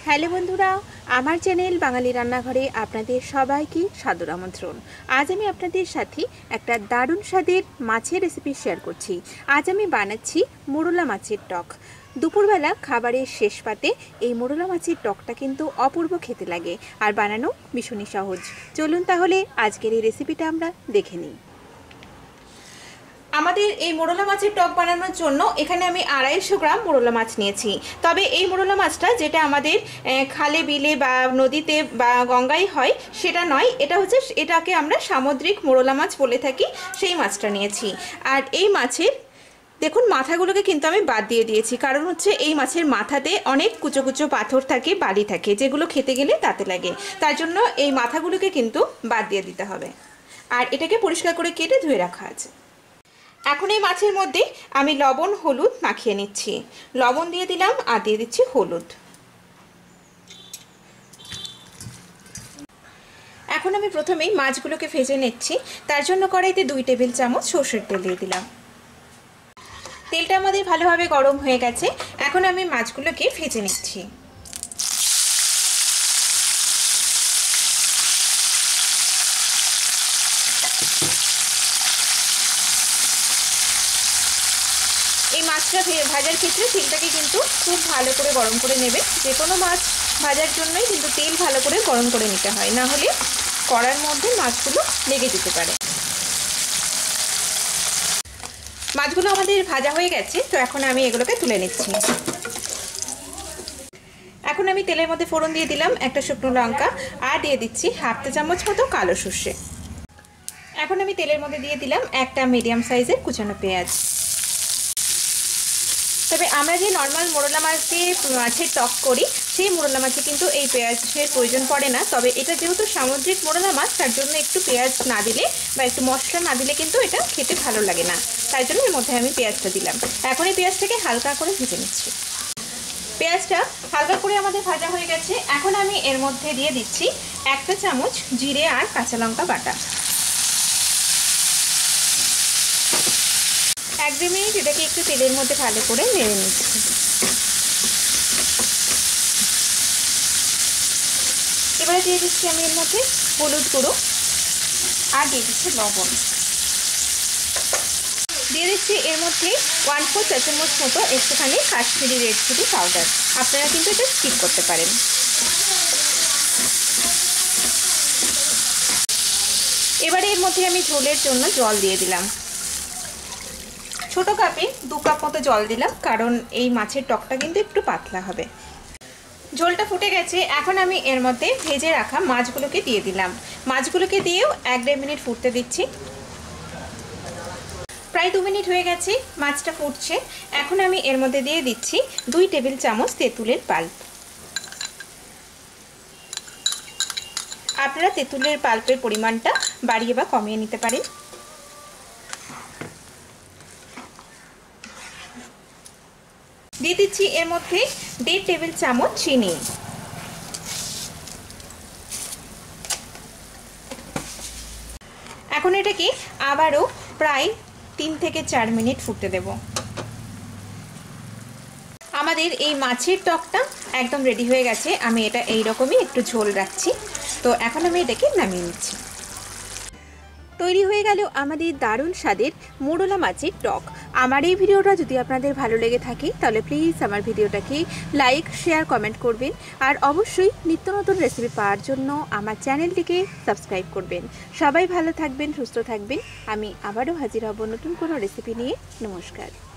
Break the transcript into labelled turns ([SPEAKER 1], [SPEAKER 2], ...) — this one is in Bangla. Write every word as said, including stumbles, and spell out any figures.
[SPEAKER 1] হ্যালো বন্ধুরা, আমার চ্যানেল বাঙালি রান্নাঘরে আপনাদের সবাইকে সাদর আমন্ত্রণ। আজ আমি আপনাদের সাথে একটা দারুণ স্বাদের মাছের রেসিপি শেয়ার করছি। আজ আমি বানাচ্ছি মোরলা মাছের টক। দুপুরবেলা খাবারের শেষ পাতে এই মোরলা মাছের টকটা কিন্তু অপূর্ব খেতে লাগে, আর বানানো ভীষণই সহজ। চলুন তাহলে আজকের এই রেসিপিটা আমরা দেখে নিই। আমাদের এই মোরলা মাছের টক বানানোর জন্য এখানে আমি আড়াইশো গ্রাম মোরলা মাছ নিয়েছি। তবে এই মোরলা মাছটা যেটা আমাদের খালে বিলে বা নদীতে বা গঙ্গায় হয় সেটা নয়, এটা হচ্ছে এটাকে আমরা সামুদ্রিক মোরলা মাছ বলে থাকি, সেই মাছটা নিয়েছি। আর এই মাছের দেখুন মাথাগুলোকে কিন্তু আমি বাদ দিয়ে দিয়েছি, কারণ হচ্ছে এই মাছের মাথাতে অনেক কুচো কুচো পাথর থাকে, বালি থাকে, যেগুলো খেতে গেলে তাতে লাগে। তার জন্য এই মাথাগুলোকে কিন্তু বাদ দিয়ে দিতে হবে। আর এটাকে পরিষ্কার করে কেটে ধুয়ে রাখা আছে। এখন এই মাছের মধ্যে আমি লবণ হলুদ মাখিয়ে নিচ্ছি। লবণ দিয়ে দিলাম আর দিয়ে দিচ্ছি হলুদ। এখন আমি প্রথমেই মাছগুলোকে ভেজে নিচ্ছি। তার জন্য কড়াইতে দুই টেবিল চামচ সর্ষের তেল দিয়ে দিলাম। তেলটা আমাদের ভালোভাবে গরম হয়ে গেছে। এখন আমি মাছগুলোকে ভেজে নিচ্ছি। এই মাছটা ভাজার ক্ষেত্রে তেলটাকে কিন্তু খুব ভালো করে গরম করে নেবে। যে কোনো মাছ ভাজার জন্যই কিন্তু তেল ভালো করে গরম করে নিতে হয়, না হলে কড়ার মধ্যে মাছগুলো লেগে যেতে পারে। মাছগুলো আমাদের ভাজা হয়ে গেছে, তো এখন আমি এগুলোকে তুলে নিচ্ছি। এখন আমি তেলের মধ্যে ফোড়ন দিয়ে দিলাম একটা শুকনো লঙ্কা, আর দিয়ে দিচ্ছি হাফ চা চামচ মতো কালো সর্ষে। এখন আমি তেলের মধ্যে দিয়ে দিলাম একটা মিডিয়াম সাইজের কুচানো পেঁয়াজ। তবে আমরা যে নর্মাল মোরলা মাছ দিয়ে মাছের টক করি, সেই মোরলা মাছে কিন্তু এই পেঁয়াজের প্রয়োজন পড়ে না। তবে এটা যেহেতু সামুদ্রিক মোরলা মাছ, তার জন্য একটু পেঁয়াজ না দিলে বা একটু মশলা না দিলে কিন্তু এটা খেতে ভালো লাগে না। তাই জন্য এর মধ্যে আমি পেঁয়াজটা দিলাম। এখন এই পেঁয়াজটাকে হালকা করে ভেজে নিচ্ছি। পেঁয়াজটা হালকা করে আমাদের ভাজা হয়ে গেছে। এখন আমি এর মধ্যে দিয়ে দিচ্ছি একটা চামচ জিরে আর কাঁচা লঙ্কা বাটা। এক দু মিনিট এটাকে একটু তেলের মধ্যে ভালো করে নেড়ে নিচ্ছি। এবারে দিয়ে দিচ্ছি আমি এর মধ্যে হলুদ গুঁড়ো, আর দিয়ে দিচ্ছি লবণ। দিয়ে দিচ্ছি এর মধ্যে ওয়ান ফোর চা চামচ মতো একটুখানি কাশ্মীরি রেড চিলি পাউডার। আপনারা কিন্তু এটা স্কিপ করতে পারেন। এবারে এর মধ্যে আমি ঝোলের জন্য জল দিয়ে দিলাম। ছোটো কাপে দু কাপ মতো জল দিলাম, কারণ এই মাছের টকটা কিন্তু একটু পাতলা হবে। ঝোলটা ফুটে গেছে। এখন আমি এর মধ্যে ভেজে রাখা মাছগুলোকে দিয়ে দিলাম। মাছগুলোকে দিয়েও এক দেড় মিনিট ফুটতে দিচ্ছি। প্রায় দু মিনিট হয়ে গেছে, মাছটা ফুটছে। এখন আমি এর মধ্যে দিয়ে দিচ্ছি দুই টেবিল চামচ তেঁতুলের পাল্প। আপনারা তেঁতুলের পাল্পের পরিমাণটা বাড়িয়ে বা কমিয়ে নিতে পারেন। দিয়ে দিচ্ছি এর মধ্যে দেড় টেবিল চামচ চিনি। এখন এটাকে আবারও প্রায় তিন থেকে চার মিনিট ফুটতে দেব। আমাদের এই মাছের টকটা একদম রেডি হয়ে গেছে। আমি এটা এইরকমই একটু ঝোল রাখছি। তো এখন আমি এটাকে নামিয়ে নিচ্ছি। তৈরি হয়ে গেল আমাদের দারুণ স্বাদের মোরলা মাছের টক। আমার এই ভিডিওটা যদি আপনাদের ভালো লেগে থাকে, তাহলে প্লিজ আমার ভিডিওটাকে লাইক শেয়ার কমেন্ট করবেন। আর অবশ্যই নিত্য নতুন রেসিপি পাওয়ার জন্য আমার চ্যানেলটিকে সাবস্ক্রাইব করবেন। সবাই ভালো থাকবেন, সুস্থ থাকবেন। আমি আবারও হাজির হব নতুন কোনো রেসিপি নিয়ে। নমস্কার।